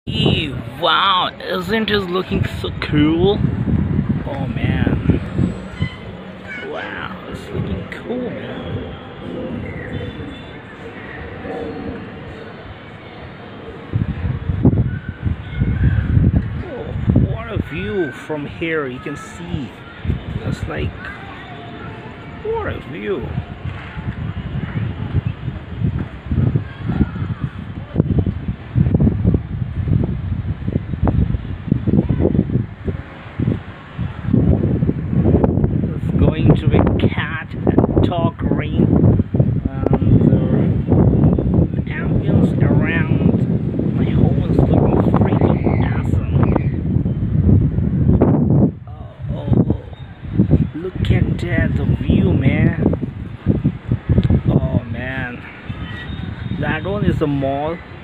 Wow, isn't it looking so cool? Oh man. Wow, it's looking cool, man. Oh, what a view from here. You can see. It's like, what a view. It's going to be cat and dog rain. And the ambience around my home is looking freaking awesome. Oh, look at that, the view, man. Oh man, that one is a mall.